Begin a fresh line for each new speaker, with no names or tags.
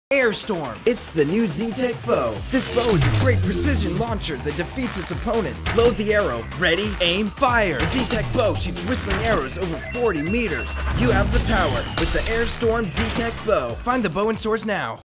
Airstorm. It's the new Z-Tech bow. This bow is a great precision launcher that defeats its opponents. Load the arrow. Ready, aim, fire. The Z-Tech bow shoots whistling arrows over 40 meters. You have the power with the Airstorm Z-Tech bow. Find the bow in stores now.